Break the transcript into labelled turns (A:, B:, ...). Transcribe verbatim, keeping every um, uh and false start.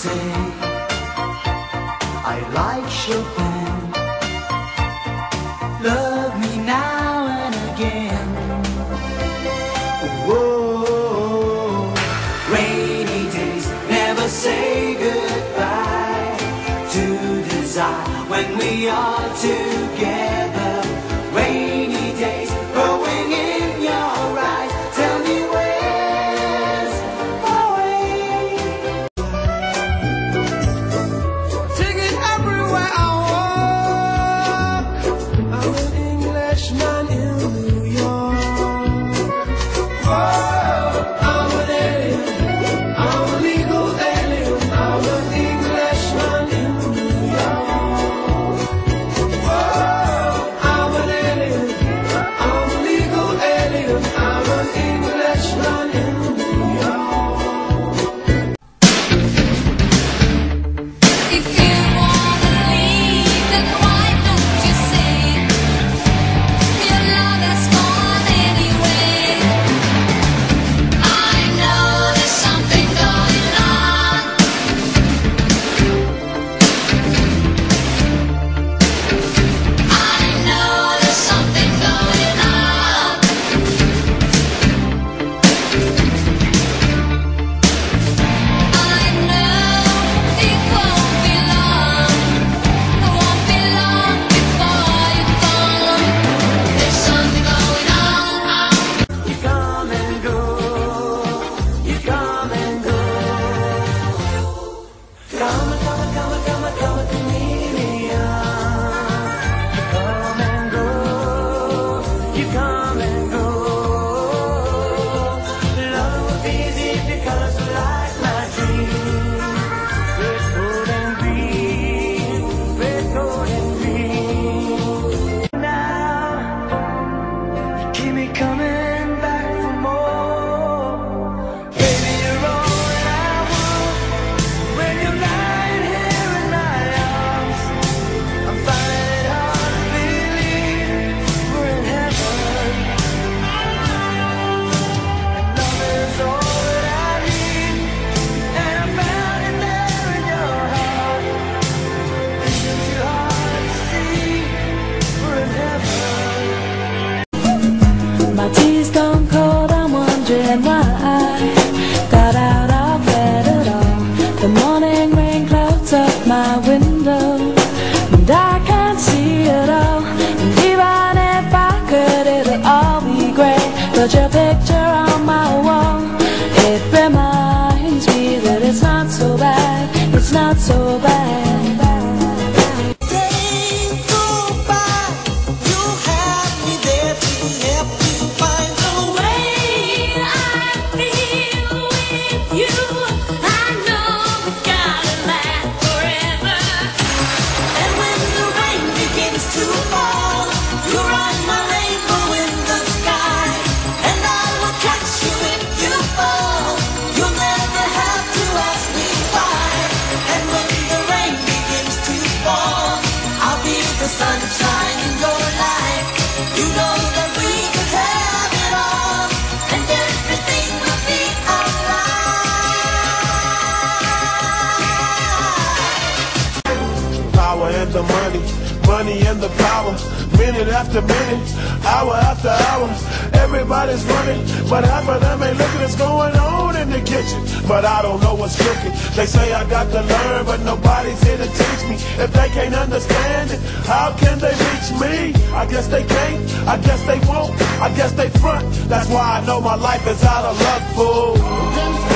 A: say I like Chopin. Love me now and again. Whoa, rainy days never say goodbye to desire when we are together. Rainy days growing in your eyes. Tell me where's the way? Take it everywhere I walk. I'm an Englishman in New York. Whoa, I'm an alien. I'm a legal alien. I'm an Englishman in New York. Whoa, I'm an alien. I'm a legal alien. I'm an Englishman in New York.
B: If you wanna leave, then why don't you say your love has gone anyway? I know there's something going on. I know there's something going on. I know it won't be long. It won't be long before you're gone. There's something going on.
A: You come and go, you come and go. Come and come and come and come and come and chameleon. You come and go, you come and go. Love would be easy if your colors were like my dream. Red, gold, and green, red, gold, and green. Now you keep me coming back for more. Baby, you're all that I want. When you're lying here in my arms, I'm finding it hard to believe we're in heaven. And love is all that I need, and I found it there in your heart. Isn't too hard to see we're in heaven.
C: My tea's gone cold, I'm wondering why I got out of bed at all. The morning rain clouds up my window, and I can't see it all. And even if I could, it'll all be great. But your picture on my wall, it reminds me that it's not so bad, it's not so bad.
D: Days go by, you have me there to help you find the way.
B: I feel with you. I know it's gotta last forever.
D: And when the rain begins to fall, you're on my rainbow in the sky. And I will catch you if you fall. You'll never have to ask me why. And when the rain begins to fall, I'll be the sunshine in your life. You know that we could have it all, and everything will be alright.
E: Power and the money, money and the power. Minute after minute, hour after hour. Everybody's running, but half of them ain't looking what's going on in the kitchen. But I don't know what's cooking. They say I got to learn, but nobody's here to teach me. If they can't understand it, how can they reach me? I guess they can't, I guess they won't, I guess they front. That's why I know my life is out of luck, fool.